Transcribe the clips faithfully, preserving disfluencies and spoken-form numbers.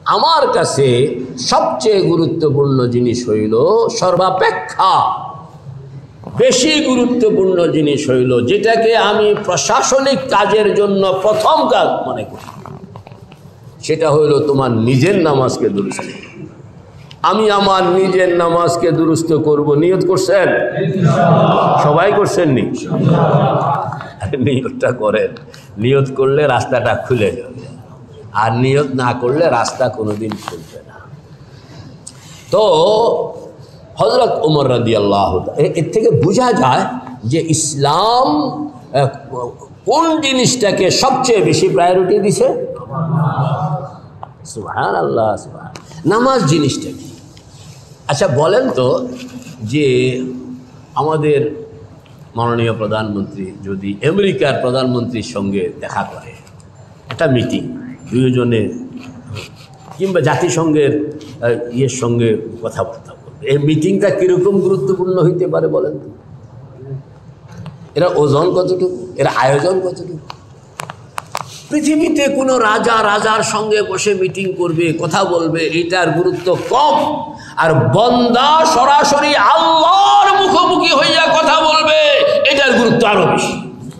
আমার কাছে সবচেয়ে গুরুত্বপূর্ণ জিনিস হইল, সর্বাপেক্ষা বেশি গুরুত্বপূর্ণ জিনিস হইল, যেটাকে আমি প্রশাসনিক কাজের জন্য প্রথম কাজ মনে করি, সেটা হইল তোমার নিজের নামাজকে দুরুস্ত। আমি আমার নিজের নামাজকে দুরুস্ত করব। নিয়ত করছেন? সবাই করছেন নি? নিয়তটা করেন। নিয়ত করলে রাস্তাটা খুলে যাবে, আর নিয়ত না করলে রাস্তা কোনোদিন খুলবে না। তো হযরত ওমর রাদিয়াল্লাহু তাআলা, এর থেকে বোঝা যায় যে ইসলাম কোন জিনিসটাকে সবচেয়ে বেশি প্রায়োরিটি দিছে। সুবহানাল্লাহ, সুবহান। নামাজ জিনিসটা কি? আচ্ছা বলেন তো, যে আমাদের মাননীয় প্রধানমন্ত্রী যদি আমেরিকার প্রধানমন্ত্রীর সঙ্গে দেখা করে, একটা মিটিং দুজনে, কিংবা জাতিসংঘের ইয়ের সঙ্গে কথাবার্তা বলবে, এই মিটিংটা কীরকম গুরুত্বপূর্ণ হইতে পারে বলেন তো? এরা ওজন কতটুকু, এরা আয়োজন কতটুকু? পৃথিবীতে কোনো রাজা রাজার সঙ্গে বসে মিটিং করবে, কথা বলবে, এটার গুরুত্ব কম। আর বন্দা সরাসরি আল্লাহর মুখোমুখি হইয়া কথা বলবে, এটার গুরুত্ব আরো বেশি।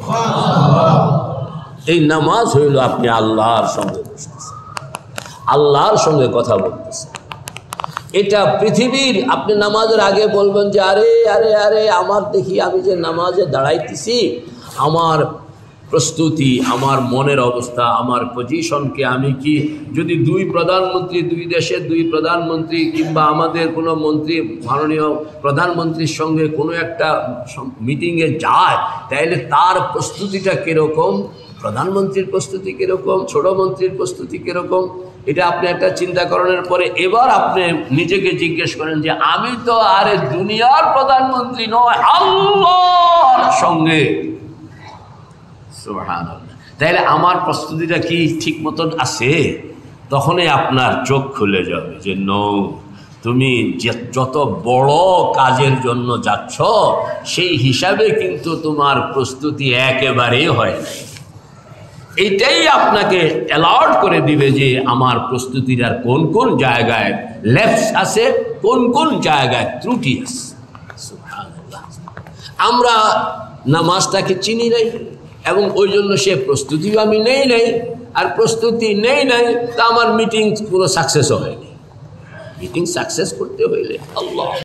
এই নামাজ হইল আপনি আল্লাহর সঙ্গে বসতেছেন, আল্লাহর সঙ্গে কথা বলতেছেন। এটা পৃথিবীর, আপনি নামাজের আগে বলবেন যে আরে আরে আরে আমার দেখি আমি যে নামাজে দাঁড়াইতেছি, আমার প্রস্তুতি, আমার মনের অবস্থা, আমার পজিশনকে আমি কি, যদি দুই প্রধানমন্ত্রী, দুই দেশের দুই প্রধানমন্ত্রী কিংবা আমাদের কোনো মন্ত্রী মাননীয় প্রধানমন্ত্রীর সঙ্গে কোনো একটা মিটিংয়ে যায়, তাইলে তার প্রস্তুতিটা কীরকম, প্রধানমন্ত্রীর প্রস্তুতি কীরকম, ছোট মন্ত্রীর প্রস্তুতি কীরকম, এটা আপনি একটা চিন্তা করার পরে এবার আপনি নিজেকে জিজ্ঞেস করেন যে আমি তো আরে দুনিয়ার প্রধানমন্ত্রী নয়, আল্লাহর সঙ্গে। সুবহানাল্লাহ। তাইলে আমার প্রস্তুতিটা কি ঠিক মতন আছে? তখনই আপনার চোখ খুলে যাবে যে নো, তুমি যত বড় কাজের জন্য যাচ্ছ সেই হিসাবে কিন্তু তোমার প্রস্তুতি একেবারেই হয় না। এইটাই আপনাকে অ্যালার্ট করে দিবে যে আমার প্রস্তুতির আর কোন কোন জায়গায় লেফটস আছে, কোন কোন জায়গায় ত্রুটি আছে। সুবহানাল্লাহ। আমরা নামাজটাকে চিনি নাই, এবং ওই জন্য সে প্রস্তুতিও আমি নেই নাই, আর প্রস্তুতি নেই নাই তা আমার মিটিং কোনো সাকসেসও হয়নি। মিটিং সাকসেস করতে হইলে আল্লাহ